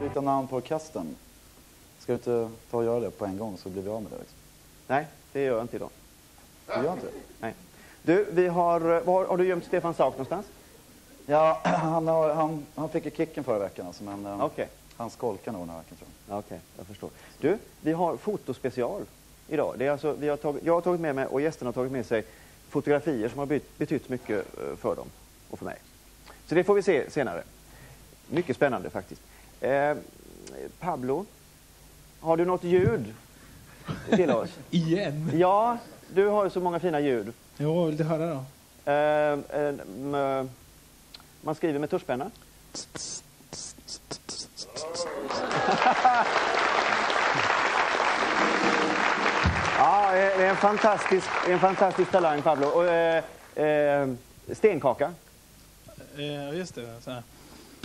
byta namn på orkestern. Ska du inte ta och göra det på en gång så blir vi av med det liksom? Nej, det gör jag inte idag. Du gör inte det? Nej. Du, vi har... Var har du gömt Stefan Sauk någonstans? Ja, han fick ju kicken förra veckan alltså, men Okej. han skolkar nog den här veckan tror jag. Okej, jag förstår. Du, vi har fotospecial idag. Det är alltså, jag har tagit med mig och gästerna har tagit med sig fotografier som har betytt mycket för dem och för mig. Så det får vi se senare. Mycket spännande faktiskt. Pablo, har du något ljud till oss? Igen? Ja, du har ju så många fina ljud. Jo, vill du höra då? Man skriver med tuschpenna. Ja, det är en fantastisk talang, Pablo. Och, stenkaka. Just det. Så här.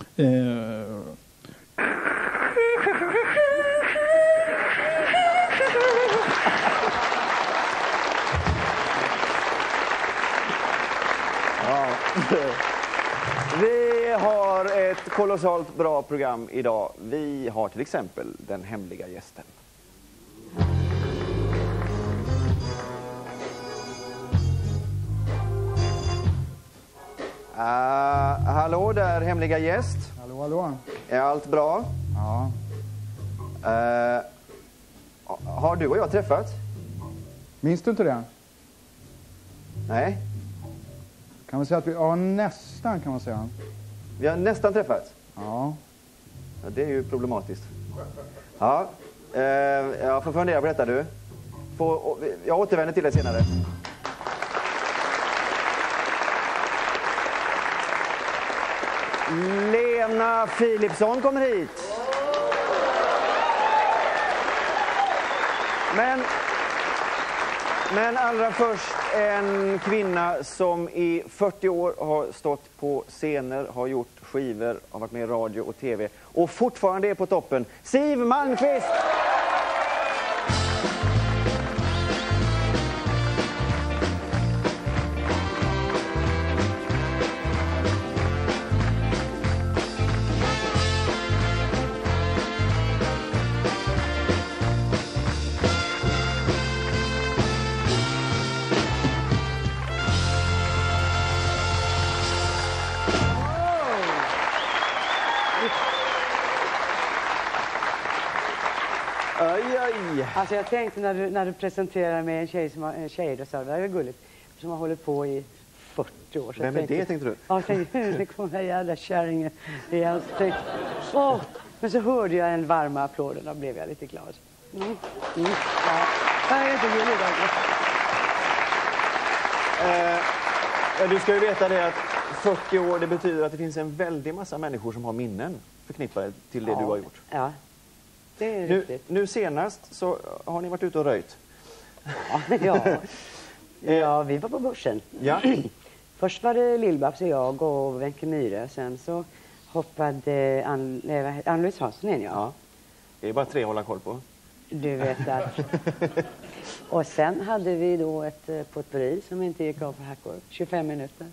Ja. Vi har ett kolossalt bra program idag. Vi har till exempel den hemliga gästen. Hallå där, hemliga gäst. Hallå, hallå. Är allt bra? Ja. Har du och jag träffats? Minns du inte det? Nej, Kan man säga att vi... Ja, nästan kan man säga. vi har nästan träffats. Ja. Ja, det är ju problematiskt. Ja, jag får fundera på detta du. Jag återvänder till det senare. Lena Philipsson kommer hit. Men allra först en kvinna som i 40 år har stått på scener, har gjort skivor, har varit med i radio och tv och fortfarande är på toppen. Siw Malmkvist! Alltså jag tänkte när du presenterar med en tjej som har en tjej, då sa det var gulligt, som har hållit på i 40 år. Så vem är det, tänkte du? Ja, jag tänkte, det kommer den här jävla kärringen. Men så hörde jag en varma applåd och då blev jag lite glad. Ja. Jag är inte gullig Du ska ju veta det att 40 år, det betyder att det finns en väldig massa människor som har minnen förknippade till det du har gjort. Ja, det är riktigt. Nu senast så har ni varit ute och röjt. Ja, vi var på börsen. Ja. Först var det Lill-Babs och jag och Wenche Myhre. Sen så hoppade Ann-Louise Hansson in, Ja. Det är bara 3 att hålla koll på. Du vet att... Och sen hade vi då ett potpourri som inte gick av för hackor. 25 minuter.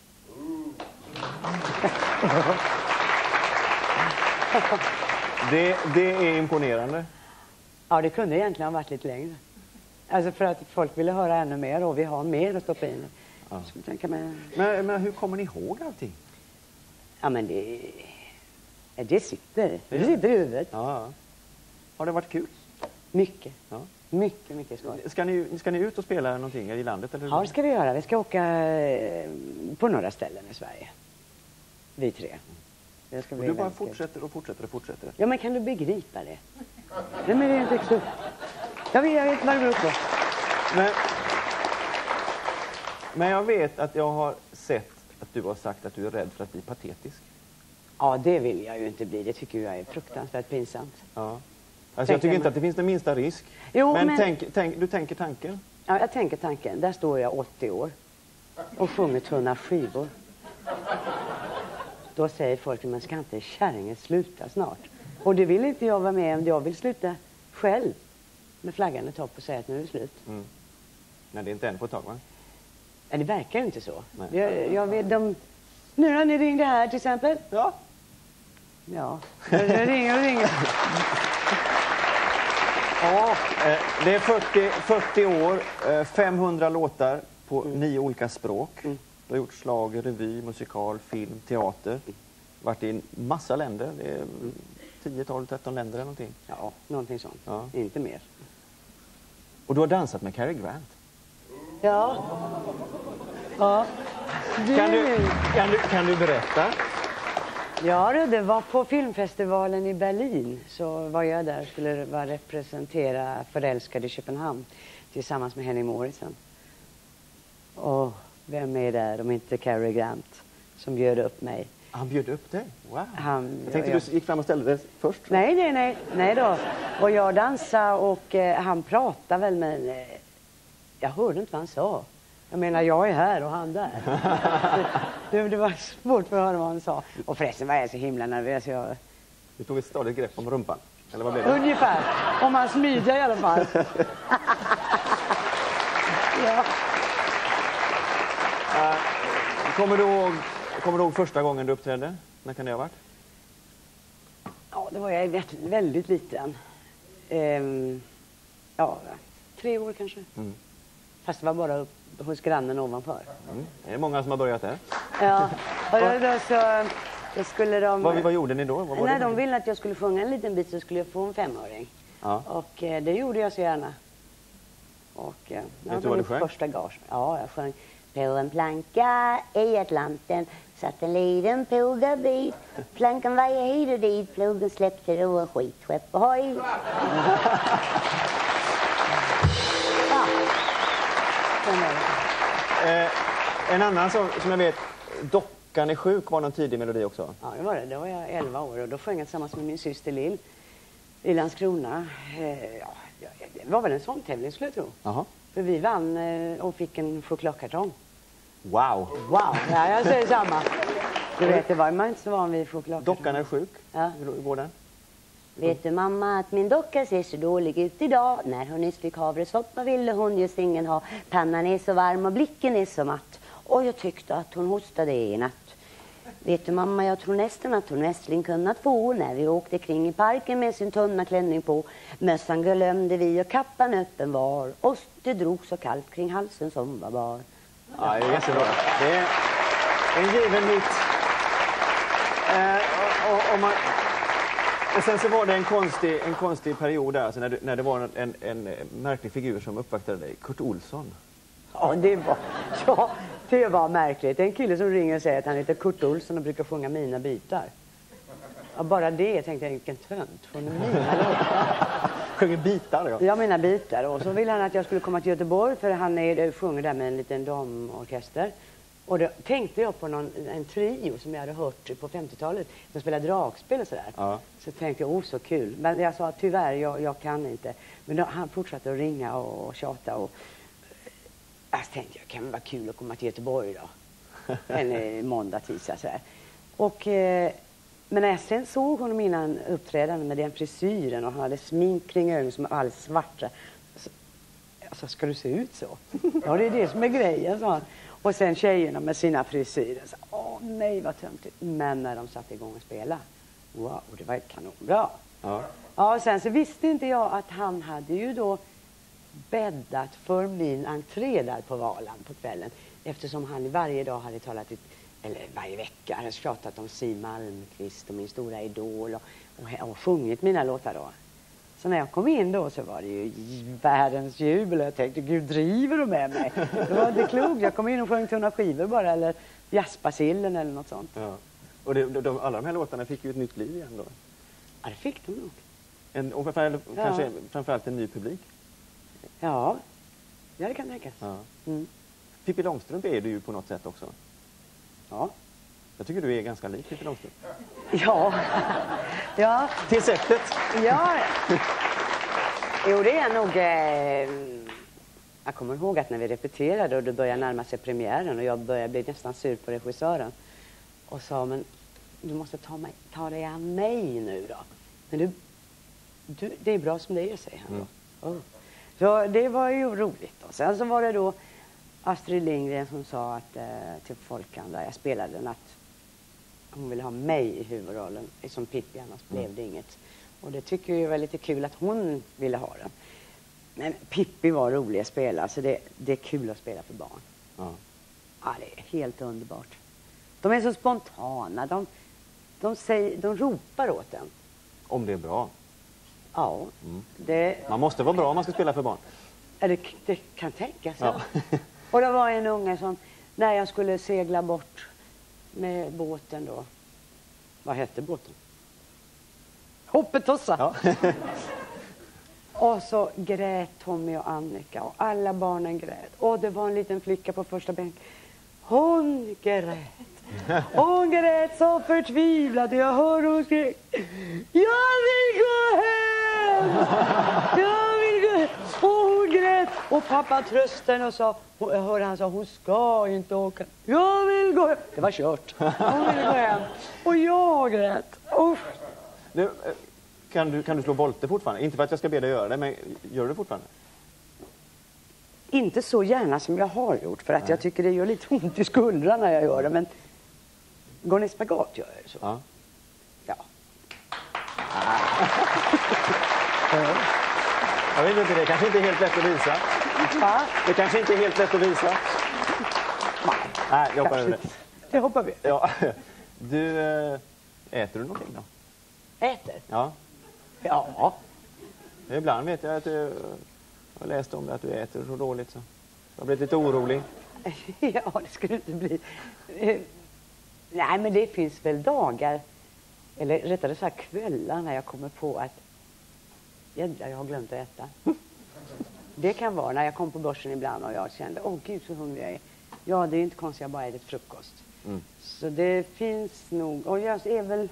Det är imponerande. Ja, det kunde egentligen ha varit lite längre. Alltså för att folk ville höra ännu mer och vi har mer att stoppa in. Ja. Så tänker man... Men hur kommer ni ihåg allting? Ja, men det sitter. Det sitter i huvudet. Ja. Har det varit kul? Mycket. Ja. Mycket skoj. Ska ni ut och spela någonting i landet? Eller? Ja, det ska vi göra. Vi ska åka på några ställen i Sverige. Vi 3. Det ska och bli du bara väldigt kul. fortsätter. Ja, men kan du begripa det? Nej, men det är inte så. Jag vet vad det beror på. Men jag vet att jag har sett att du har sagt att du är rädd för att bli patetisk. Ja, det vill jag ju inte bli. Det tycker jag är fruktansvärt pinsamt. Ja. Alltså jag tycker inte att det finns den minsta risk. Jo, men men... Du tänker tanken? Ja, jag tänker tanken. Där står jag 80 år och sjunger tunna skivor. Då säger folk, men ska inte kärringen sluta snart? Och det vill inte jag vara med om. Jag vill sluta själv med flaggan i topp och säga att nu är det slut. Mm. Men det är inte än på ett tag, va? Ja, det verkar ju inte så. Jag vet, nu när ni ringde här till exempel. Ja. Ja, nu ringer. Ja, det är 40 år, 500 låtar på 9 olika språk. Du har gjort slag, revy, musikal, film, teater. Varit i en massa länder. Det är 10, 12, 13 länder eller någonting. Ja, någonting sånt. Ja. Inte mer. Och du har dansat med Cary Grant. Ja. Ja. Kan du berätta? Ja, det var på filmfestivalen i Berlin. Så var jag där och skulle representera Förälskade i Köpenhamn tillsammans med Henning Moritzen. Och vem är där om inte Cary Grant som bjöd upp mig. Han bjöd upp dig? Wow. Jag tänkte du gick fram och ställde dig först. Nej då. Och jag dansade och han pratade väl, men jag hörde inte vad han sa. Jag menar, jag är här och han där. Det var svårt för att höra vad han sa. Och förresten var jag så himla nervös. Du tog ett stadigt grepp om rumpan. Eller vad blev det? Ungefär. Om man smyger i alla fall. Ja. Kommer du ihåg första gången du uppträdde? När kan det ha varit? Ja, då var jag väldigt liten. 3 år kanske. Fast det var bara hos grannen ovanför. Det är många som har börjat där. Ja, och då skulle de... Vad gjorde ni då? De ville att jag skulle sjunga en liten bit, så skulle jag få en 5-öring. Ja. Och det gjorde jag så gärna. Och vet du vad du sjöng? Första gage. Ja, jag sjöng. På en planka i Atlanten satt en liten pågabit. Plankan var hit och dit, plogen släppte då en skitskepp. Ohoj! En annan som jag vet, Dockan är sjuk, var någon tidig melodi också. Ja, det var det. Då var jag 11 år och då sjöng jag tillsammans med min syster Lill i Landskrona. Det var väl en sån tävling skulle jag tro. Aha. För vi vann och fick en chokladkartong. Wow! Wow, ja, jag säger samma. Du vet, det var man inte så van vid chokladkartong. Dockan är sjuk. Ja. Hur går den? Vet du mamma att min docka ser så dålig ut idag? När hon nyss fick havresoppa ville hon just ingen ha. Pannan är så varm och blicken är så matt. Och jag tyckte att hon hostade i natt. Vet du mamma, jag tror nästan att hon nästling kunnat få när vi åkte kring i parken med sin tunna klänning på. Mössan glömde vi och kappan öppen var. Och det drog så kallt kring halsen som var bar. Ja, det är jättebra. Det är en given hit. Och sen så var det en konstig period där, alltså när det var en märklig figur som uppvaktade dig, Kurt Olsson. Ja, det var märkligt. En kille som ringer och säger att han heter Kurt Olsson och brukar sjunga mina bitar. Ja, bara det tänkte jag, vilken tönt. Sjunger mina låtar. Sjunger bitar, ja. Ja, mina bitar. Och så ville han att jag skulle komma till Göteborg, för han sjunger där med en liten damorkester. Och då tänkte jag på en trio som jag hade hört på 50-talet. De spelade dragspel och sådär. Ja. Så tänkte jag, så kul. Men jag sa, tyvärr, jag kan inte. Men då, han fortsatte att ringa och tjata. Och jag tänkte, det kan vara kul att komma till Göteborg då. En måndag, tisdag sådär. Och, men när jag sen såg honom innan uppträdande med den frisyren och han hade smink kring ögonen som var alldeles svarta. Så ska du se ut så? Ja, det är det som är grejen, sa han. Och sen tjejerna med sina frisyrer. Så, nej, vad töntigt. Men när de satte igång och spela, wow, det var ett kanonbra. Ja. Ja, och sen så visste inte jag att han hade ju då bäddat för min entré där på Valand på kvällen. Eftersom han varje dag hade talat, eller varje vecka hade tjatat om Siw Malmkvist och min stora idol och sjungit mina låtar då. Så när jag kom in då så var det ju världens jubel och jag tänkte, gud, driver du med mig? Det var inte klokt. Jag kom in och sjöng tunna skivor bara, eller jazzbasillen eller något sånt. Ja. Och alla de här låtarna fick ju ett nytt liv igen då. Ja, det fick de nog. Och kanske framförallt en ny publik. Ja, det kan tänkas. Ja. Mm. Pippi Långstrump är du ju på något sätt också. Ja. Jag tycker du är ganska lik Pippi Långstrump. Ja. Ja. Till sättet. Ja. Jo, det är nog... jag kommer ihåg att när vi repeterade och det började närma sig premiären och jag började bli nästan sur på regissören. Och sa, men du måste ta dig an mig nu då. Men du, det är bra som det är, säger han då. Oh. Så det var ju roligt. Och sen så var det då Astrid Lindgren som sa att, till Folkan där jag spelade den, att hon ville ha mig i huvudrollen som Pippi, annars blev det inget. Och det tycker jag var lite kul att hon ville ha den. Men Pippi var rolig att spela, så det är kul att spela för barn. Ja. Ja, det är helt underbart. De är så spontana, de ropar åt en. Om det är bra. Ja, Man måste vara bra om man ska spela för barn. det kan tänkas. Ja. Och det var en unge som, när jag skulle segla bort med båten då. Vad hette båten? Hoppetossa. Ja. Och så grät Tommy och Annika och alla barnen grät. Och det var en liten flicka på första bänk. Hon grät. Hon grät så förtvivlad. Jag hörde hon skrek. Jag vill gå hem! Jag vill gå hem! Och hon grät. Och pappa tröstade henne och sa, jag hörde han sa, hon ska inte åka. Jag vill gå hem. Det var kört. Hon ville gå hem. Och jag grät. Du, kan du slå volter fortfarande? Inte för att jag ska be dig göra det, men gör du det fortfarande? Inte så gärna som jag har gjort, för att jag tycker det gör lite ont i skuldrarna när jag gör det, men går ni spagat gör jag det så. Ja. Ja. Jag vet inte, det kanske inte är helt lätt att visa. Va? Det kanske inte är helt lätt att visa. Nej, jag hoppar över det. Det hoppar vi. Ja. Du, äter du någonting då? Äter? Ja. Ja. Ibland vet jag att jag har läst om det, att du äter så dåligt så. Jag har blivit lite orolig. Ja, det skulle inte bli. Nej, men det finns väl dagar, eller rättare sagt kvällar, när jag kommer på att jädrar, jag har glömt att äta. Det kan vara när jag kom på börsen ibland och jag kände, gud så hungrig jag är. Ja, det är inte konstigt, jag bara ätit frukost. Så det finns nog, och jag är väl,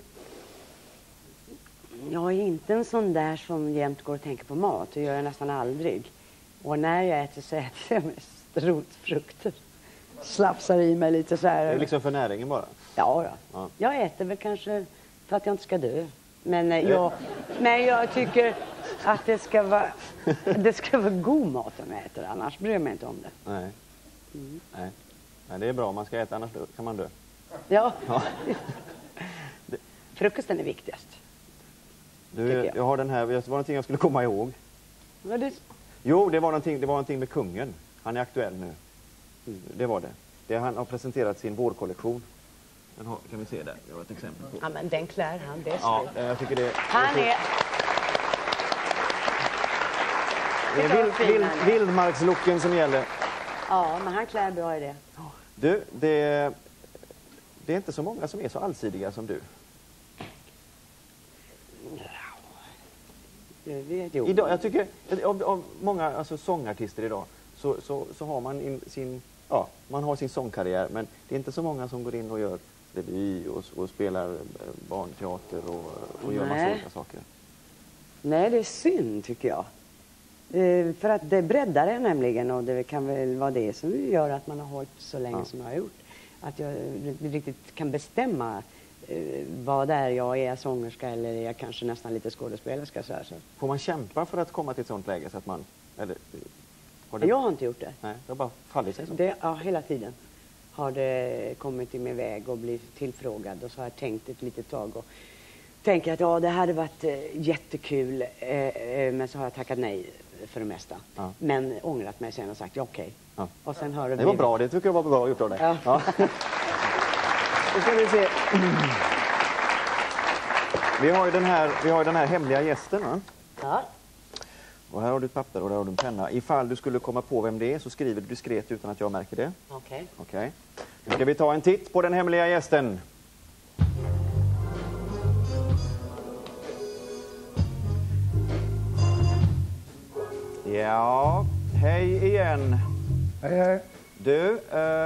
jag är inte en sån där som jämt går och tänker på mat. Det gör jag nästan aldrig. Och när jag äter så äter jag mest rotfrukter. Slapsar i mig lite så här. Det är liksom för näringen bara. Ja, då. Ja. Jag äter väl kanske för att jag inte ska dö. Men jag tycker att det ska vara god mat om jag äter. Annars bryr jag mig inte om det. Nej. Nej. Nej, det är bra. Man ska äta, annars kan man dö. Ja. Ja. Frukosten är viktigast. Du, jag har den här, det var någonting jag skulle komma ihåg. Vad det? Jo, det var någonting med kungen. Han är aktuell nu. Det var det. Han har presenterat sin vårkollektion. Den kan vi se där. Jag har ett exempel på. Ja, men den klär han. Det är Ja, så. jag tycker det. Han är... Det är vildmarkslooken som gäller. Ja, men han klär bra i det. Du, det är inte så många som är så allsidiga som du. Idag, jag tycker av många sångartister idag så har man man har sin sångkarriär, men det är inte så många som går in och gör revy och spelar barnteater och gör massa olika saker. Nej, det är synd tycker jag. För att det breddar det nämligen, och det kan väl vara det som gör att man har hållit så länge som jag har gjort. Att jag riktigt kan bestämma vad det är jag är, sångerska eller är jag kanske nästan lite skådespelerska. Så. Får man kämpa för att komma till ett sånt läge så att man... Jag har inte gjort det. Nej, det har bara fallit sig så. Ja, hela tiden har det kommit i min väg och blivit tillfrågad, och så har jag tänkt ett litet tag och tänker att det hade varit jättekul, men så har jag tackat nej för det mesta. Ja. Men ångrat mig sen och sagt okej. Ja. Och sen har det var bra, det tycker jag var bra gjort av dig. Ja. Då ska vi se. Vi har den här hemliga gästen, va? Ja. Och här har du ett papper och där har du en penna. Ifall du skulle komma på vem det är så skriver du diskret utan att jag märker det. Okej. Nu ska vi ta en titt på den hemliga gästen. Ja, hej igen. Hej. Du,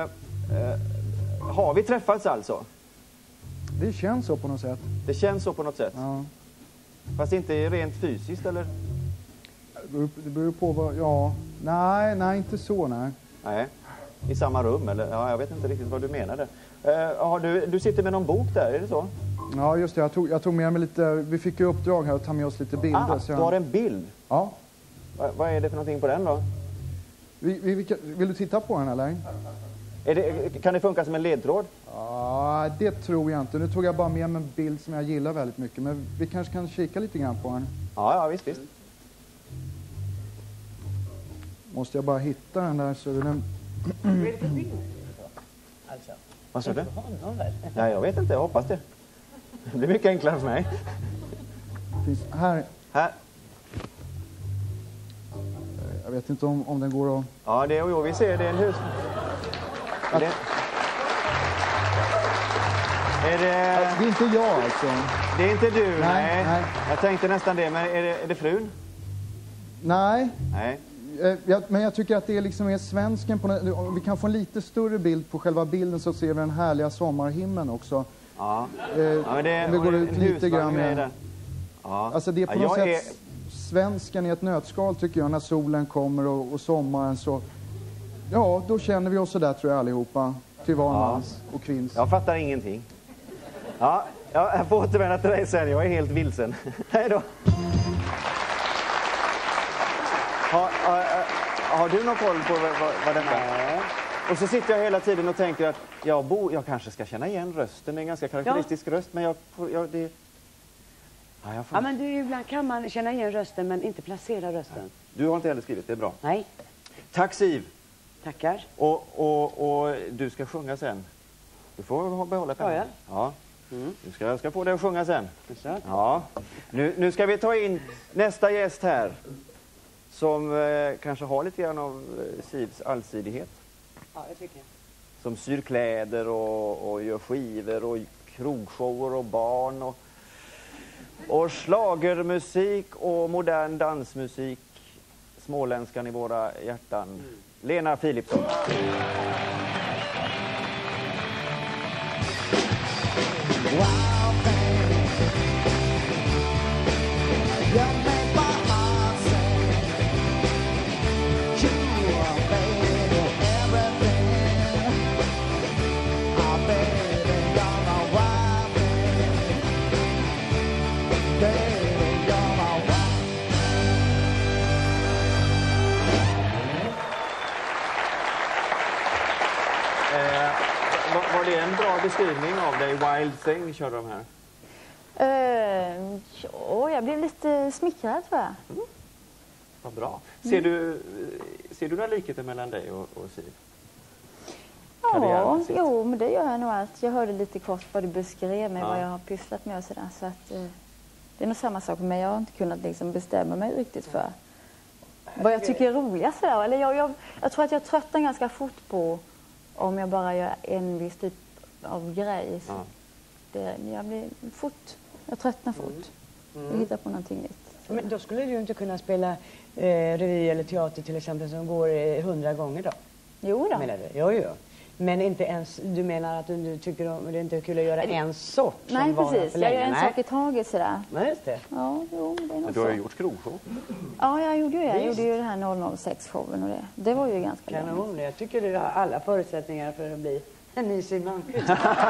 har vi träffats alltså? Det känns så på något sätt. Det känns så på något sätt? Ja. Fast inte rent fysiskt, eller? Det beror på vad... Ja. Nej, inte så, nej. Nej. I samma rum, eller? Ja, jag vet inte riktigt vad du menade. Du sitter med någon bok där, är det så? Ja, just det. Jag tog med mig lite... Vi fick ju uppdrag här att ta med oss lite bilder. Du har en bild? Ja. Vad är det för någonting på den då? Vill du titta på den, eller? Kan det funka som en ledtråd? Ja, det tror jag inte. Nu tog jag bara med mig en bild som jag gillar väldigt mycket. Men vi kanske kan kika lite grann på den. Ja, visst. Måste jag bara hitta den där så den... Alltså. Vad sa du? Honom väl? Ja, jag vet inte, jag hoppas det. Det blir mycket enklare för mig. Finns här. Här. Jag vet inte om den går att... Ja, vi ser det är en hus. Är det... Det är inte jag alltså. Det är inte du, Nej. Jag tänkte nästan det, men är det frun? Nej. Nej. Men jag tycker att det liksom är svensken på om vi kan få en lite större bild på själva bilden så ser vi den härliga sommarhimlen också. Ja. Om vi går ut lite grann med... Ja. Alltså det är på något sätt svensken i ett nötskal tycker jag när solen kommer och sommaren så... Ja, då känner vi oss så där tror jag allihopa. Till varmans och kvinns. Jag fattar ingenting. Ja, jag får återvända till dig sen. Jag är helt vilsen. Hej då. Har du någon koll på vad detta är? Och så sitter jag hela tiden och tänker att jag kanske ska känna igen rösten. Det är en ganska karaktäristisk röst, men jag får... Ja, men ibland kan man känna igen rösten men inte placera rösten. Du har inte heller skrivit, det är bra. Nej. Tack Siv. Tackar. Och du ska sjunga sen. Du får behålla pennan. Ja. Ja. Mm. Jag ska få dig att sjunga sen. Så. Ja. Nu ska vi ta in nästa gäst här. Som kanske har lite grann av Sivs allsidighet. Ja, jag tycker. Som syr kläder och gör skivor och krogshower och barn och schlagermusik och modern dansmusik. Småländskan i våra hjärtan. Lena Philipsson. Var det en bra beskrivning av dig? Wild Thing körde de här. Ja, jag blev lite smickrad tror jag. Vad bra. Ser du några likheter mellan dig och Siv? Ja, jo, men det gör jag nog allt. Jag hörde lite kort vad du beskrev med vad jag har pysslat med och sådär. Så att det är nog samma sak med. Jag har inte kunnat liksom bestämma mig riktigt för vad jag tycker är roligast sådär. Eller jag tror att jag tröttnar ganska fort på om jag bara gör en viss typ av grej. Så jag tröttnar fort. Jag hittar på någonting nytt. Så. Men då skulle du inte kunna spela revy eller teater till exempel som går 100 gånger då? Jo då. Menar du? Jo. Men inte ens, du menar att du tycker det är inte kul att göra en sort som nej, varar precis. för länge? Jag gör en sak i taget sådär. Nej, just det. Ja, jo, det är nog Du har ju så. gjort krogshow. Ja, jag gjorde ju det. Jag gjorde ju det här 006-showen och det. Det var ju ganska länge. Kanon, jag tycker du har alla förutsättningar för att bli en ny Siw Malmkvist.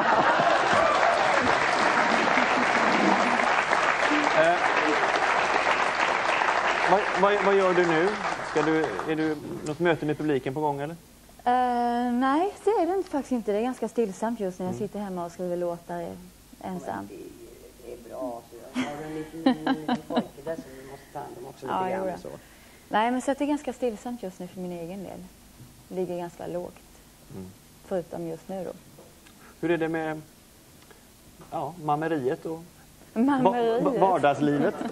Vad gör du nu? Är du något möte med publiken på gång eller? Nej, det är det faktiskt inte. Det är ganska stillsamt just när jag sitter hemma och skriver låtar ensam. Det är bra. Så jag har en liten pojke där som vi måste ta hand om också lite grann. Så. Nej, men så att det är ganska stillsamt just nu för min egen del. Det ligger ganska lågt. Förutom just nu då. Hur är det med mammeriet och vardagslivet?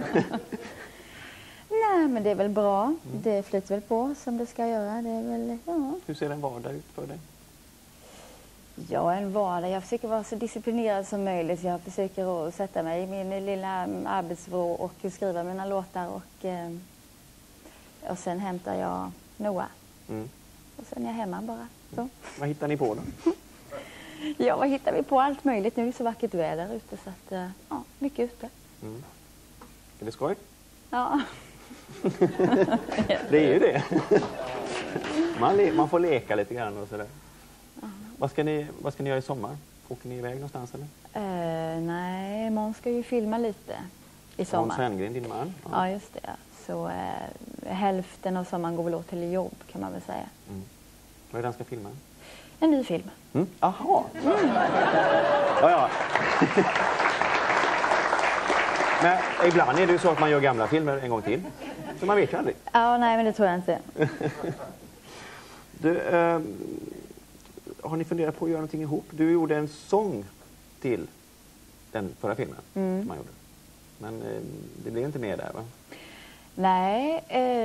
Nej, men det är väl bra. Det flyter väl på som det ska göra. Det är väl, ja. Hur ser en vardag ut för dig? Ja, en vardag. Jag försöker vara så disciplinerad som möjligt. Jag försöker att sätta mig i min lilla arbetsvrå och skriva mina låtar. Och sen hämtar jag Noah. Och sen är jag hemma bara. Så. Vad hittar ni på då? Ja, vad hittar vi på? Allt möjligt. Nu är det så vackert väder ute så att, mycket ute. Är det skoj? Ja. Det är ju det. Man får leka lite grann och sådär. Vad ska ni göra i sommar? Åker ni iväg någonstans eller? Nej, Måns ska ju filma lite i sommar. Måns Herngren, din man? Ja, just det. Så hälften av sommaren går väl åt till jobb kan man väl säga. Vad är det han ska filma? En ny film. Aha. Ja. Men ibland är det ju så att man gör gamla filmer en gång till. Så man vet ju aldrig. Ja, nej, men det tror jag inte. Du, har ni funderat på att göra någonting ihop? Du gjorde en sång till den förra filmen som man gjorde. Men det blev inte mer där, va? Nej,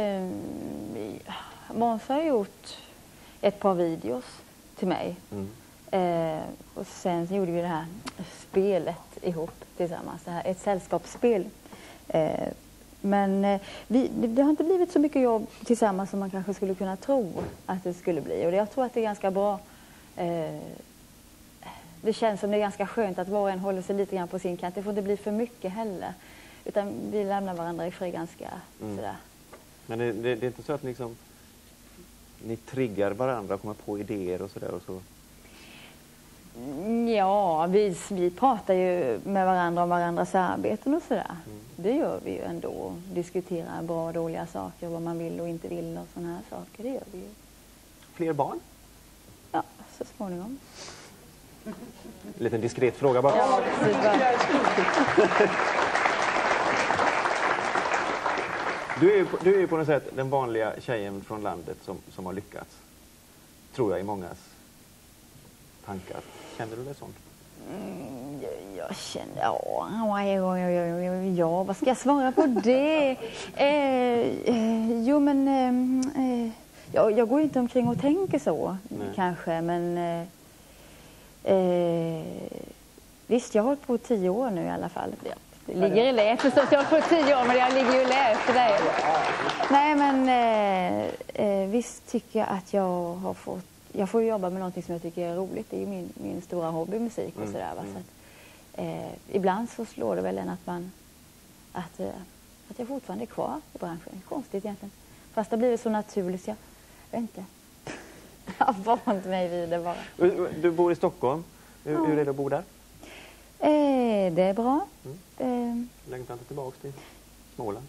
Måns har gjort ett par videos till mig. Och sen så gjorde vi det här spelet ihop tillsammans. Det här, ett sällskapsspel. Men det har inte blivit så mycket jobb tillsammans som man kanske skulle kunna tro att det skulle bli. Och jag tror att det är ganska bra. Det känns som det är ganska skönt att var och en håller sig lite grann på sin kant. Det får inte bli för mycket heller. Utan vi lämnar varandra i fred ganska sådär. Men det är inte så att ni triggar varandra och kommer på idéer och sådär och så? Ja, vi pratar ju med varandra om varandras arbeten och sådär. Det gör vi ju ändå. Diskuterar bra och dåliga saker, vad man vill och inte vill och sådana här saker. Det gör vi ju. Fler barn? Ja, så småningom. En liten diskret fråga bara. Ja, precis. Du är ju på något sätt den vanliga tjejen från landet som har lyckats. Tror jag i mångas tankar. Känner du det sånt? Jag känner... Ja, vad ska jag svara på det? Jag går inte omkring och tänker så, kanske, men... visst, jag har hållit på 10 år nu i alla fall. Det ligger i lä förstås, jag har hållit på 10 år, men jag ligger ju i lä efter dig. Nej, men visst tycker jag att jag får jobba med någonting som jag tycker är roligt. Det är ju min stora hobby, musik och sådär. Va? Så att, ibland så slår det väl en att jag fortfarande är kvar i branschen. Konstigt egentligen. Fast det blir så naturligt, så jag vet inte. Jag har vant mig vid det bara. Du bor i Stockholm. Hur är det att bo där? Det är bra. Längtar inte tillbaka till Småland?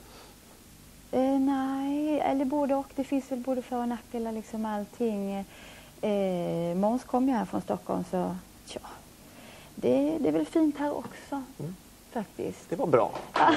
Nej, eller både och. Det finns väl både för- och nackdelar, liksom allting. Måns kom ju här från Stockholm, så tja, det är väl fint här också, faktiskt. Det var bra.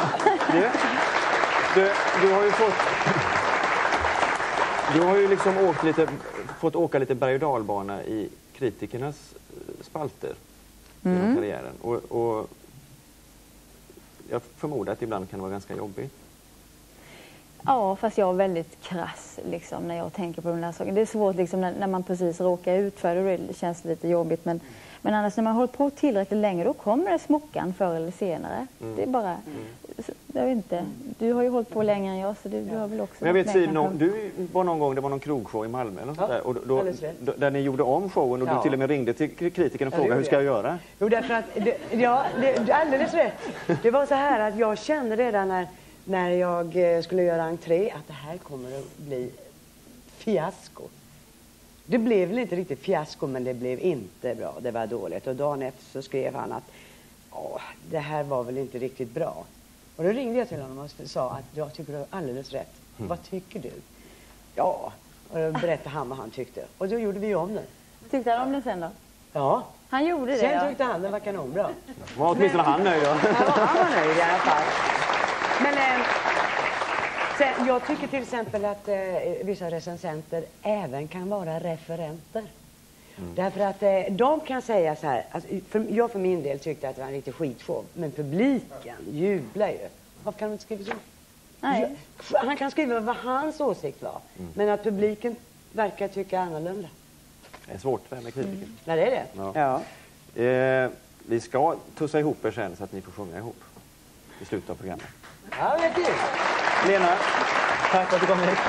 Du har ju liksom fått åka lite berg- och dalbana i kritikernas spalter genom karriären. Och jag förmodar att ibland kan det vara ganska jobbigt. Ja, fast jag är väldigt krass liksom, när jag tänker på den här saken. Det är svårt liksom, när man precis råkar ut för det. Det känns lite jobbigt. Men annars när man håller på tillräckligt länge, då kommer det smockan förr eller senare. Det är bara... Jag vet inte. Du har ju hållit på längre än jag, så du har väl också... Men jag vet, Siv, du var någon gång, det var någon krogshow i Malmö eller sånt där, och där ni gjorde om showen och du till och med ringde till kritikerna och frågade hur ska jag göra? Jo, därför att... det är alldeles rätt. Det var så här att jag kände redan när jag skulle göra entré att det här kommer att bli fiasko. Det blev väl inte riktigt fiasko, men det blev inte bra. Det var dåligt. Och dagen efter så skrev han att det här var väl inte riktigt bra. Och då ringde jag till honom och sa att jag tycker du har alldeles rätt. Vad tycker du? Ja, och då berättade han vad han tyckte. Och då gjorde vi om den. Tyckte han om den sen då? Ja. Han gjorde det, sen tyckte han den var kanonbra. Var åtminstone han nöjd, ja. Ja, han var nöjd i alla fall. Men sen, jag tycker till exempel att vissa recensenter även kan vara referenter. Därför att de kan säga så här, alltså, jag för min del tyckte att det var en riktig skitshow, men publiken jublar ju. Varför kan de inte skriva så? Nej. Han kan skriva vad hans åsikt var, men att publiken verkar tycka annorlunda. Det är svårt det här med kritiker. Nej, det är det. Ja. Vi ska tussa ihop er sen så att ni får sjunga ihop i slutet av programmet. Ja, det är kul. Lena, tack för att du kom hit.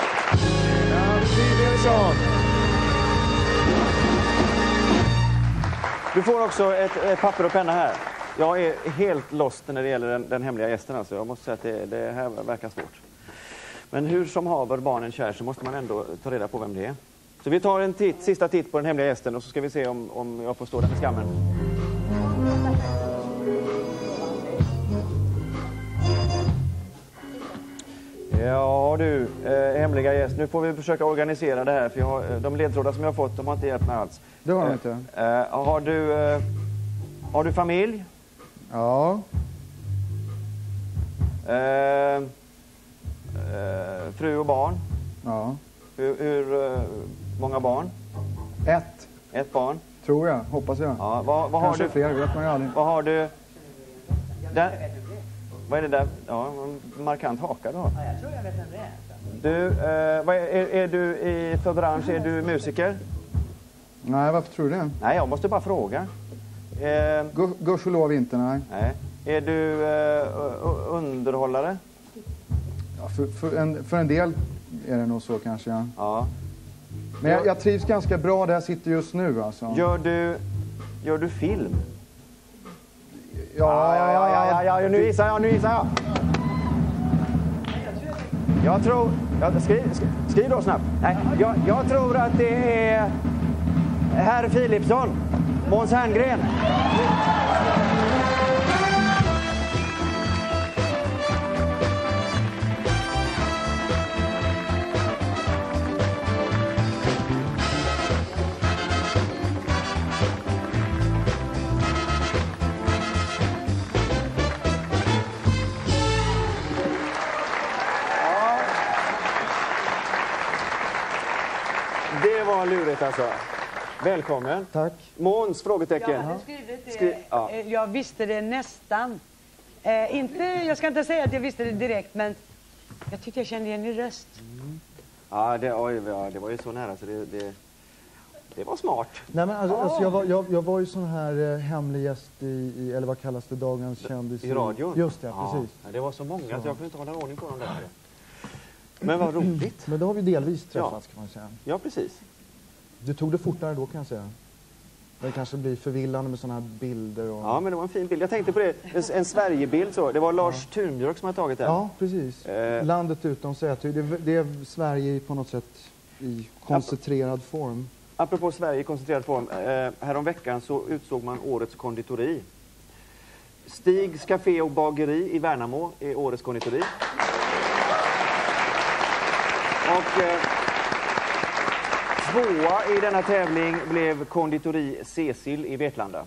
Du får också ett papper och penna här. Jag är helt lost när det gäller den hemliga gästen. Alltså. Jag måste säga att det här verkar svårt. Men hur som haver barnen kär så måste man ändå ta reda på vem det är. Så vi tar en sista titt på den hemliga gästen och så ska vi se om jag får stå där med skammen. Ja du, hemliga hemliga gäst. Nu får vi försöka organisera det här, för de ledtrådar som jag har fått, de har inte hjälpt mig alls. Det har de inte. Har du familj? Ja. Fru och barn? Ja. Hur många barn? 1. Ett barn? Tror jag. Hoppas jag. Ja, vad har Kanske du? fler, vet man ju aldrig. Vad har du? Där. Vad är det där? Ja, en markant haka du har. Ja, jag tror jag vet vem det är. Du, vad är du i för bransch? Är du musiker? Nej, varför tror du det? Nej, jag måste bara fråga. Gudskelov inte, nej. Nej. Är du underhållare? Ja, för en del är det nog så kanske, ja. Ja. Men jag trivs ganska bra där jag sitter just nu, alltså. Gör du film? Ja, nu gissar jag. Jag tror... Skriv då snabbt. Nej, jag tror att det är herr Philipsson, Måns Herngren. Det var lurigt alltså. Välkommen. Tack. Måns, frågetecken. Jag hade skrivit jag visste det nästan. Jag ska inte säga att jag visste det direkt, men jag tyckte jag kände igen din röst. Ja, det var ju så nära så det var smart. Nej, men alltså jag var ju sån här hemlig gäst i eller vad kallas det, Dagens kändis I radion? Just det, precis. Ja, det var så många att jag kunde inte hålla ordning på dem där. Men vad roligt. Men då har vi delvis träffats, kan man säga. Ja, precis. Du tog det fortare då, kan jag säga. Det kanske blir förvillande med såna här bilder. Och... Ja, men det var en fin bild. Jag tänkte på det, en Sverigebild så. Det var Lars Thunbjörk som har tagit den. Ja, precis. Landet utom Säty. Det är Sverige på något sätt i koncentrerad form. Apropå Sverige i koncentrerad form. Häromveckan så utsåg man årets konditori. Stigs Café och bageri i Värnamo är årets konditori. Och tvåa i denna tävling blev konditori Cecil i Vetlanda.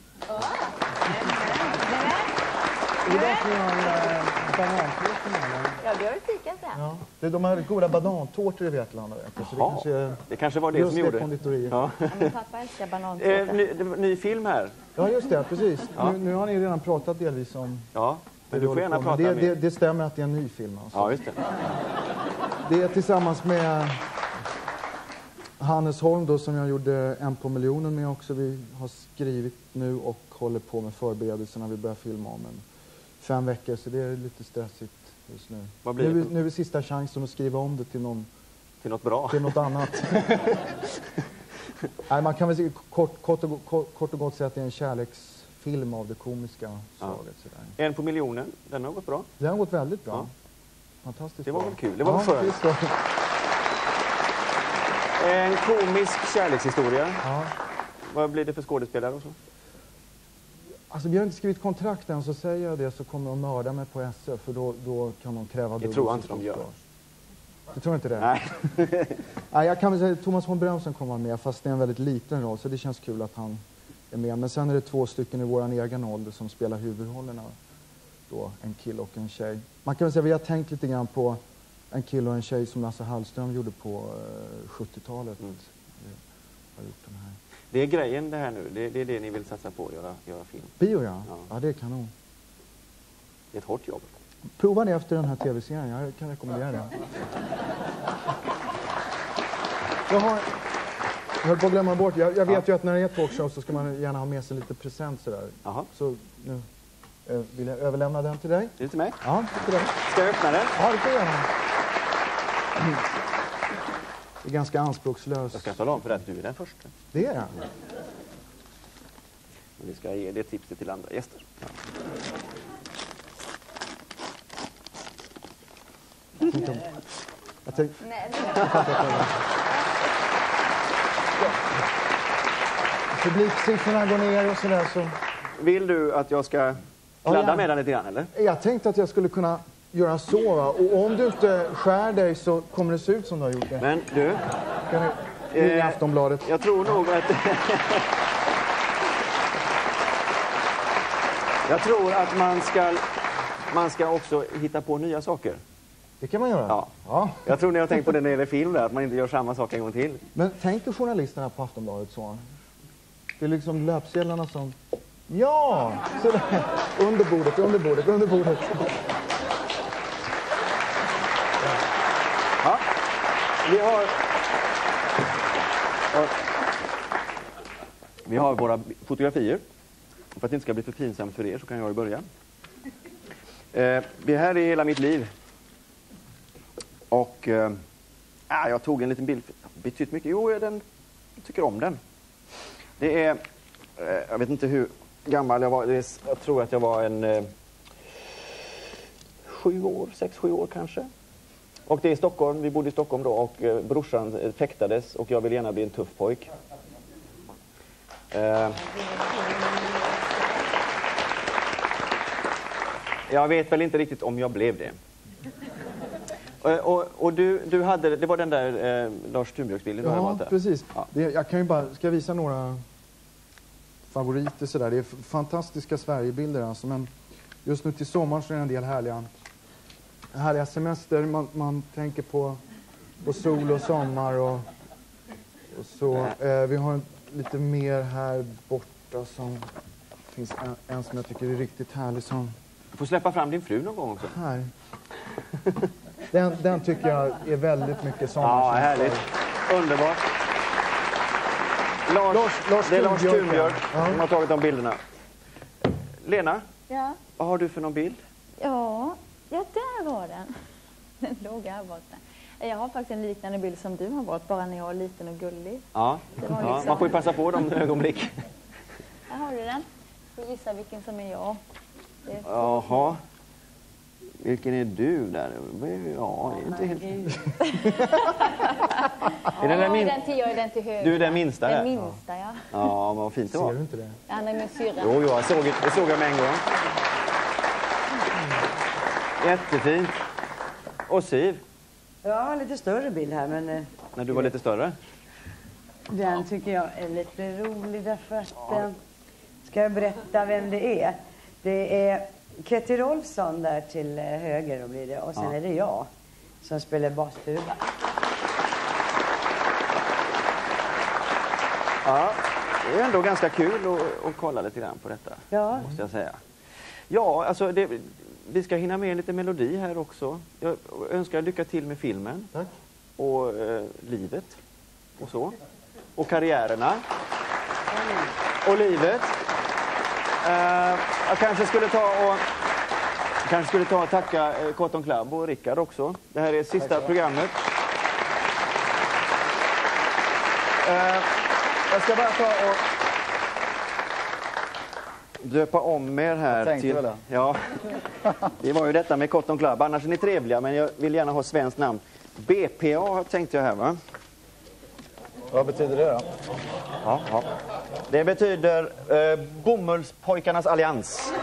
Är det där som har banantårtor? Ja, det har vi fikat där. Ja. De har goda banantårtor i Vetlanda. Så det kanske var det som gjorde. Konditoriet. Ja. Ja, min pappa älskar banantårta. Ny film här. Ja, just det. Precis. Ja. Nu har ni redan pratat delvis om... Ja, men du får gärna prata med. Det stämmer att det är en ny film. Alltså. Ja, just det. Det är tillsammans med Hannes Holm då, som jag gjorde En på miljonen med också. Vi har skrivit nu och håller på med förberedelserna. Vi börjar filma om 5 veckor, så det är lite stressigt just nu. Vad blir det? Nu är sista chansen att skriva om det till något bra. Till något annat. Nej, man kan väl kort och gott säga att det är en kärleksfilm av det komiska slaget. Ja. En på miljonen, den har gått bra. Den har gått väldigt bra. Ja. Fantastiskt. Det var väl kul, det var skönt. En komisk kärlekshistoria. Ja. Vad blir det för skådespelare och så? Alltså vi har inte skrivit kontrakt än, så säger jag det så kommer de mörda mig på SF, för då kan de kräva dubbelt. Det tror jag inte de gör. Du tror inte det? Nej. Nej, jag kan väl säga att Thomas von Brömsen kommer med, fast det är en väldigt liten roll, så det känns kul att han är med. Men sen är det 2 stycken i våran egen ålder som spelar huvudrollerna. Då, en kille och en tjej. Man kan väl säga att vi har tänkt lite grann på en kille och en tjej som Lasse Hallström gjorde på 70-talet. Har gjort den här. Det är grejen det här nu. Det är det ni vill satsa på, göra film. Bio, ja. Ja, det är kanon. Det är ett hårt jobb. Prova det efter den här tv-serien. Jag kan rekommendera det. Jag höll på att glömma bort. Jag vet ju att när det är talkshow så ska man gärna ha med sig lite present sådär. Aha. Så nu vill jag överlämna den till dig. Är det till mig? Ja, till dig. Ska jag öppna den? Ja, det får jag göra. Det är ganska anspråkslöst. Jag ska tala om för att du är den första. Det är jag. Vi ska ge det tipset till andra gäster. Ja. Jag tänkte... Nej, Publiksiffrorna går ner och sådär så... Vill du att jag ska kladda med den lite grann, eller? Jag tänkte att jag skulle kunna göra så, va? Och om du inte skär dig så kommer det se ut som du har gjort det. Men du, Kan du ringa Aftonbladet? jag tror nog att... jag tror att man ska också hitta på nya saker. Det kan man göra. Ja. Jag tror ni har tänkt på det när det gäller film där, att man inte gör samma sak en gång till. Men tänk dig journalisterna på Aftonbladet så. Det är liksom löpsedlarna som... Ja! Så där. Under bordet. Ja. Vi har våra fotografier. För att det inte ska bli för pinsamt för er så kan jag börja. Det här är hela mitt liv. Och jag tog en liten bild. Betytt mycket. Jo, jag tycker om den. Det är... jag vet inte hur gammal jag var. Jag tror att jag var en 6-7 år kanske. Och det är i Stockholm. Vi bodde i Stockholm då. Och brorsan fäktades. Och jag ville gärna bli en tuff pojk. Jag vet väl inte riktigt om jag blev det. Och du hade, det var den där Lars Thunbjörksbilden. Ja, precis. Ja. Jag kan ju bara, ska jag visa några favoriter sådär. Det är fantastiska Sverigebilder alltså, men just nu till sommaren så är det en del härliga semester. Man tänker på sol och sommar och så. Vi har lite mer här borta som finns en som jag tycker är riktigt härlig som... Du får släppa fram din fru någon gång också. Här. Den tycker jag är väldigt mycket sommar. Ja, härligt. Underbart. Det är Lars Thunbjörk som har tagit de bilderna. Lena, Ja. vad har du för någon bild? Ja, där var den. Den låg här borta. Jag har faktiskt en liknande bild som du har varit, bara när jag var liten och gullig. Ja, Liksom... man får ju passa på dem ögonblick. Här har du den. Får gissa vilken som är jag. Jaha. Vilken är du där? Ja, inte helt... Är det Jag är den till höger. Du är den minsta där? Den minsta, ja. Ja, vad fint det var. Ser du inte det? Han är min syrra. Jo, det såg jag med en gång. Jättefint. Och Siv? Ja, lite större bild här, men När du var lite större? den tycker jag är lite rolig därför att... ska jag berätta vem det är? Det är Ketty Rolfsson där till höger då blir det. Och sen är det jag som spelar bastuba. Ja, det är ändå ganska kul att kolla lite grann på detta. Ja. Måste jag säga. Ja, alltså vi ska hinna med lite melodi här också. Jag önskar lycka till med filmen. Tack. Och livet. Och så. Och karriärerna. Och livet. Jag kanske skulle ta och tacka Cotton Club och Rickard också. Det här är sista programmet. Jag ska bara ta och döpa om er här Jag tänkte väl det. Ja, det var ju detta med Cotton Club. Annars är ni trevliga, men jag vill gärna ha svenskt namn. BPA tänkte jag här, va? Vad betyder det då? Ja. Det betyder Bomullspojkarnas allians.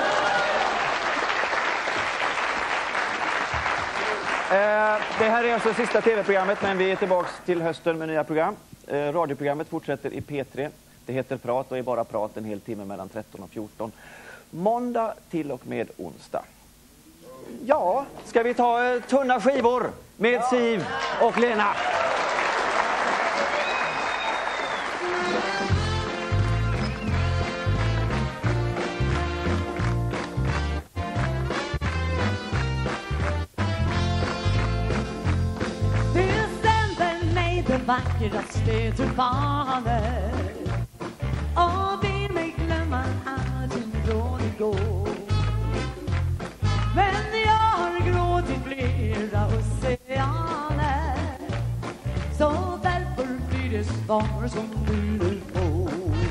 Det här är alltså sista tv-programmet, men vi är tillbaka till hösten med nya program. Radioprogrammet fortsätter i P3. Det heter Prat och är bara prat en hel timme mellan 13 och 14. Måndag till och med onsdag. Ja, ska vi ta tunna skivor med Siv och Lena? Vackraste tulpaner och vill mig glömma allting från igår. Men jag har gråtit flera oceaner, så därför blir det svar som du vill få.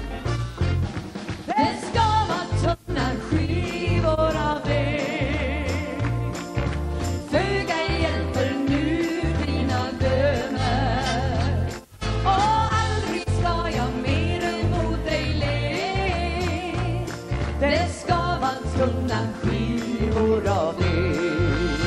Det ska vara tunna skivor av det, föga hjälper nu dina böner. Det ska vara tunna skivor av det.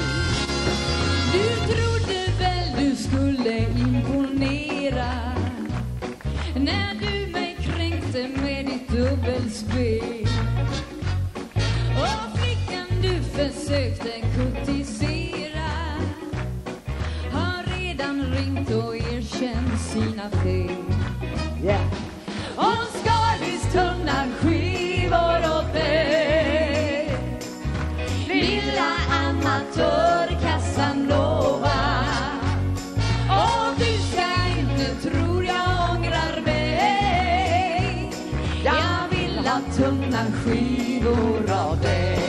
skivor av dig.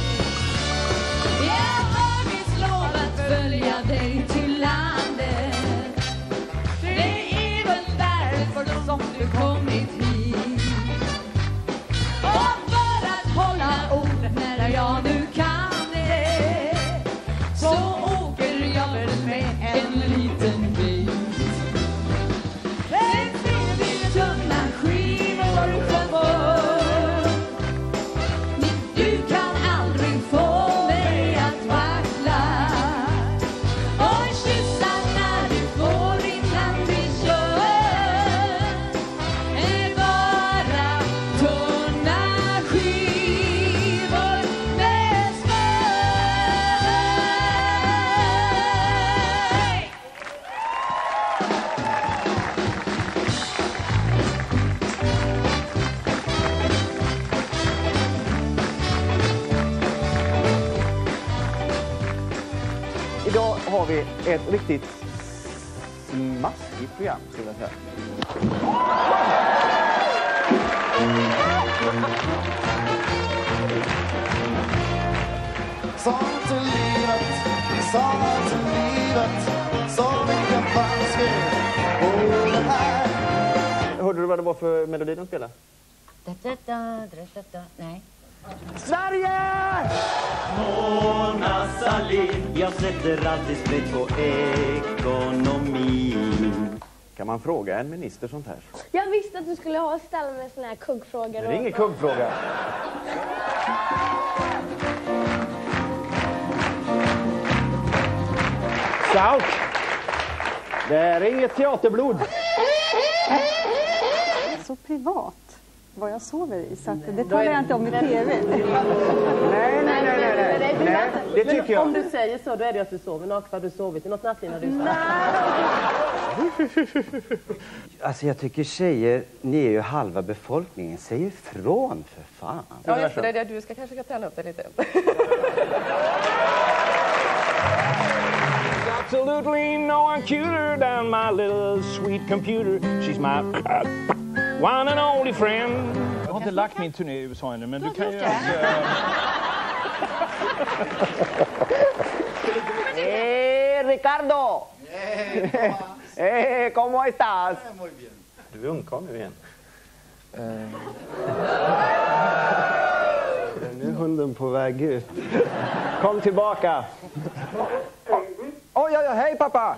Jag har visst lovat följa dig till landet. Det är väl därför som du kommit hit. Och för att hålla ord när jag nu kan det, så åker jag väl med en liten bit. Det blir tunna skivor för. Du kan aldrig få mig att vackla. Och kyssa när du får innan vi kör är bara tunna skivor med smör. Idag har vi ett riktigt smaskigt program, skulle jag säga. Sa till livet, så vilka fanns vi på det här. Hörde du vad det var för melodi de spelade? Nej. Sverige! Mona Sahlin, jag sätter alltid sprätt på ekonomin. Kan man fråga en minister sånt här? Jag visste att du skulle ställa mig såna här kuggfrågor. Det är ingen kuggfråga. Salt! Det är inget teaterblod. Så privat vad jag sover i, så att det talar jag inte om i tv. Nej, det tycker jag. Om du säger så, då är det att du sover naken. Har du sovit i något natt innan du Alltså jag tycker tjejer, ni är ju halva befolkningen. Säg ifrån för fan. Ja, just det. Du ska kanske träna upp det lite. Absolutely no one cuter than my little sweet computer. She's my one and only friend. Jag har inte lagt min turné i USA ännu, men du kan ju... Ricardo! ¿Cómo estás? Du är ungkarl nu igen. Nu är hunden på väg ut. Kom tillbaka. Oj, hej pappa!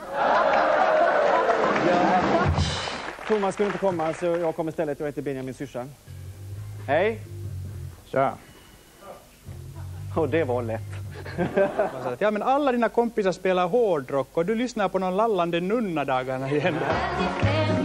Thomas skulle inte komma, så jag kommer istället. Jag heter Benjamin syrsa. Hej. Tja. Och det var lätt. Ja, men alla dina kompisar spelar hårdrock och du lyssnar på någon lallande nunna dagarna igen.